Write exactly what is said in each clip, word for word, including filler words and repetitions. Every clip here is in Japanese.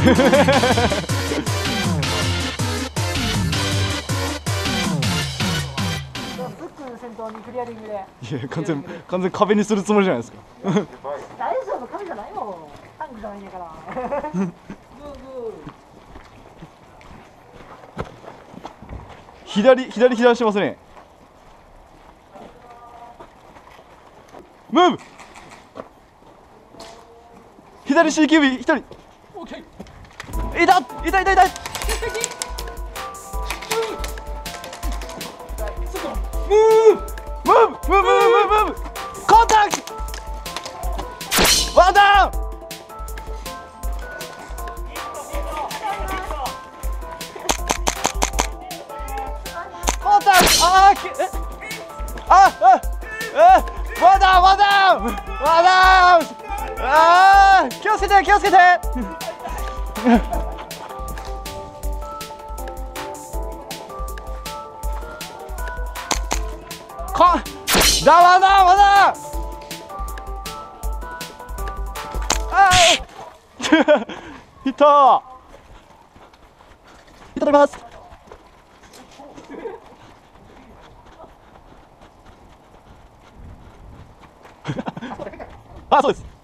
先頭にクリアリングで。いや完全完全壁にするつもりじゃないですか。 大丈夫、壁じゃないもん。タンクじゃないんやから。グーグー。 左左左してますね。ムーブ。左 シーキュービー 一人。 オッケー。 いたいたいたいた。ムーブムーブムーブムーブムーブコンタクトワンダウンコンタクトあーきえああえワンダウンワンダウンワンダウンあー気をつけて気をつけてかだわだわだあいったいただきますあそうです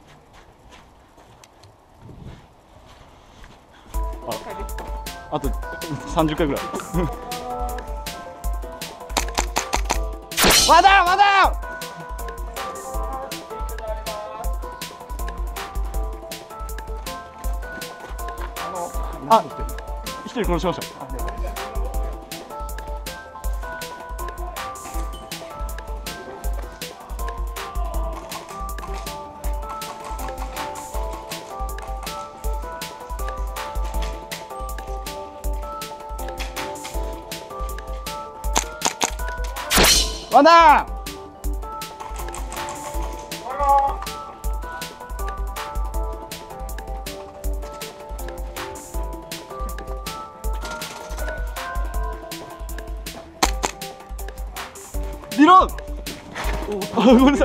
ああとさんじゅっかいぐらいまだまだあ一人殺しましたワンダウンリロードあ、ごめんなさい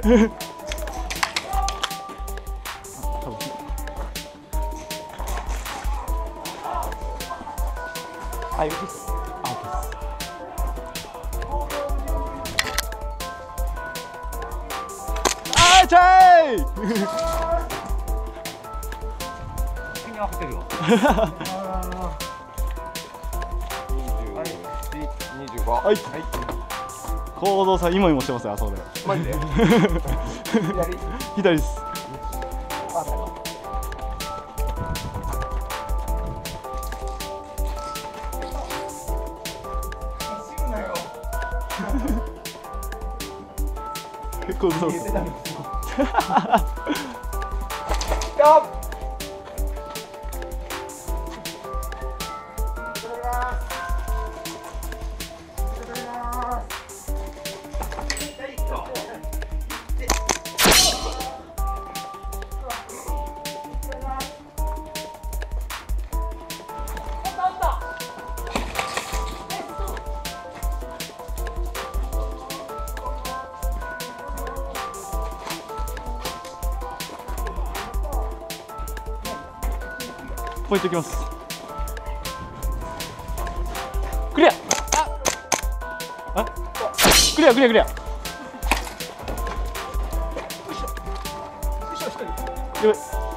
はい、アウトです。あーちゃい手に合わせてるわにじゅうごはい行動さん、今もしてますよ、あそこで。 マジで左左です。結構そうです。ストップ。ポイントいきます。クリア。あ、あ、クリアクリアクリア。やばい。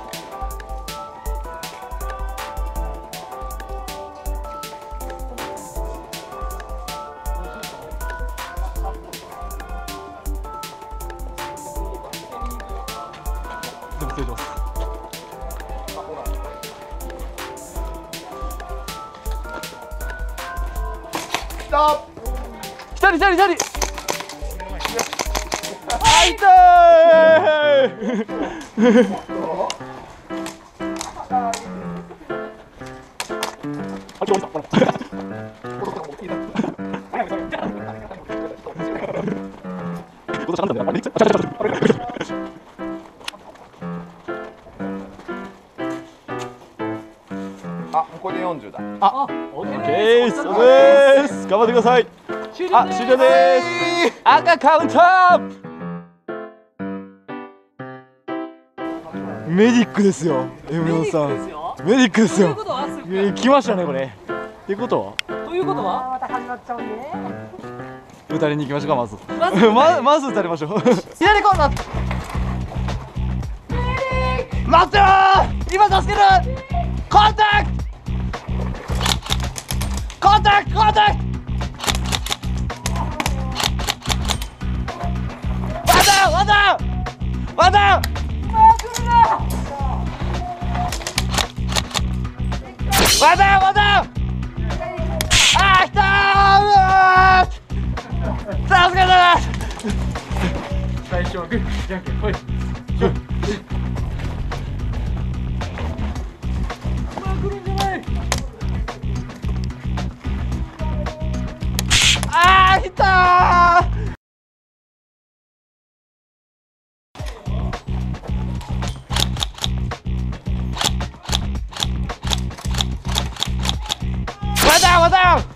でも失礼します。一人一人一人。あ、痛い。あ、ちょっと。 あ、これでよんじゅうだ。 あ、オッケーです。頑張ってください。あ、終了です。赤カウンター。メディックですよ、エムヨンさん。 はメディックですよ。 ということはすごいえ来ましたねこれ。ってことはということあーはまた始まっちゃうんでね。 打たれに行きましょうかまず。 まずままず打たれましょう。左コーナー。待ってよー。今助ける。コンタクト。コンタクトコンタクト。ワンダウンワンダウンワンダウン。ワンダウンワンダウン。あー来たー。うわー助けて。 最初はグーじゃんけんほい。 あー来たー。ワンダウンワンダウン。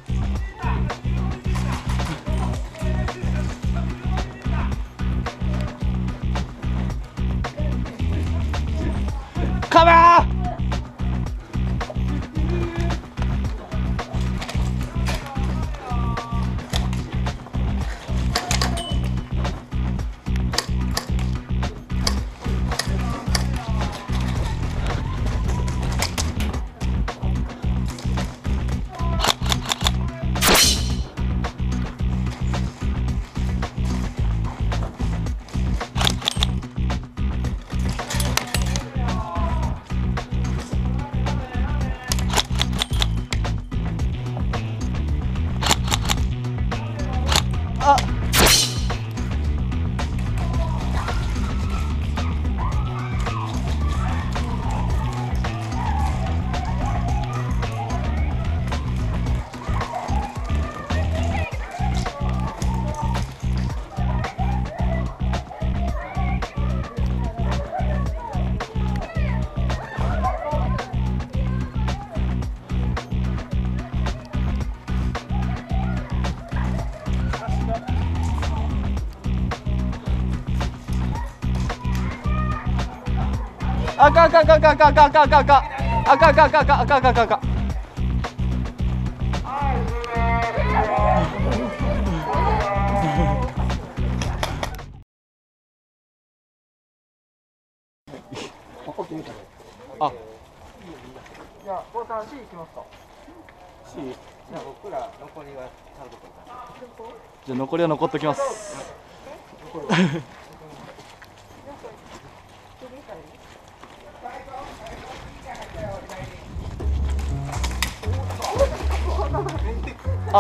カバー。ああかんあかんあかんあかんあかんあかんあかんあかんあかんあかんあかんあかんあかん。あ、 じゃあ、コウさん C 行きますか。 じゃあ僕ら残りはタルトとか。 じゃあ残りは残っときます。あ、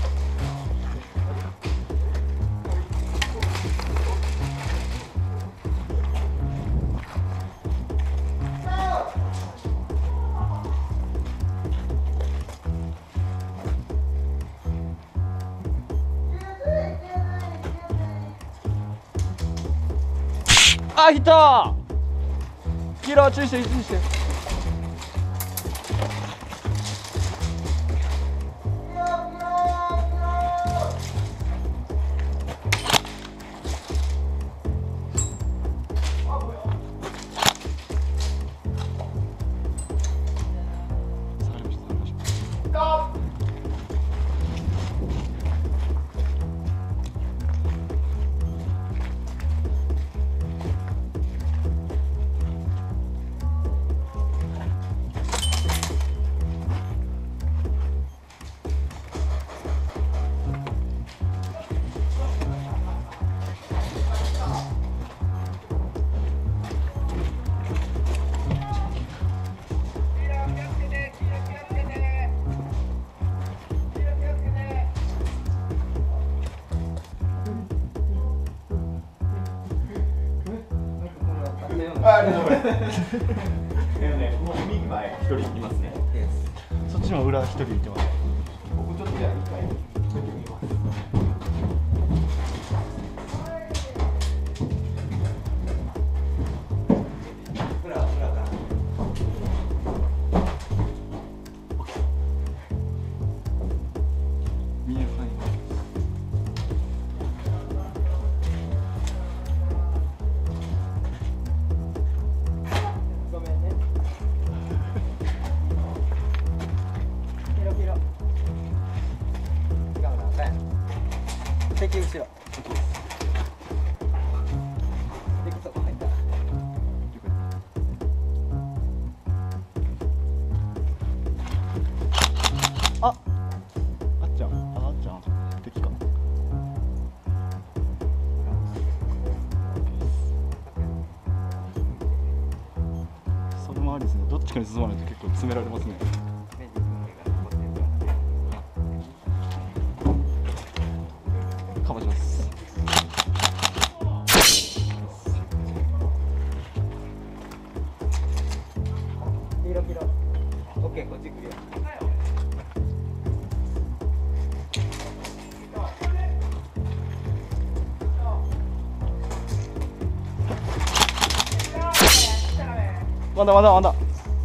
あ、来た。黄色注意して注意して。そっちも裏一人いてます。 僕ちょっとじゃあ一回見てみます。裏裏から。 見える範囲。 ごめんね。 敵後ろ。敵そこ入った。 あ、あっちゃん、あ、あっちゃん、敵かな。それもありですね。どっちかに進まないと結構詰められますね。カバーします。 黄色黄色。オッケー、こっち来るよ。 まだまだまだ。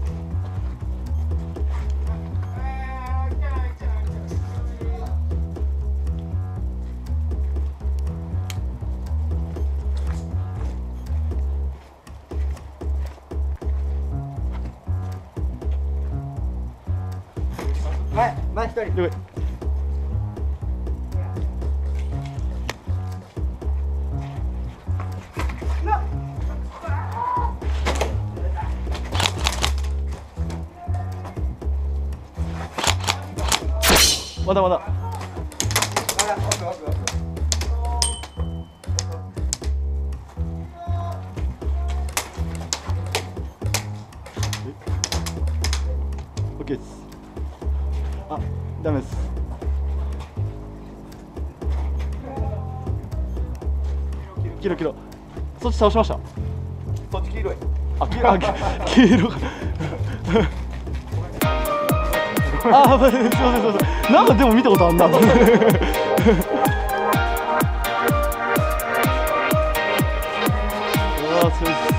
前、前一人。 了解。まだまだ。 まだ、奥奥奥。 オッケーです。あ、ダメです。黄色黄色。そっち倒しました。 そっち黄色い。 あ、黄色、あ、黄色。あ、すみません、すみません。なんかでも見たことあんな。うわ、そうです。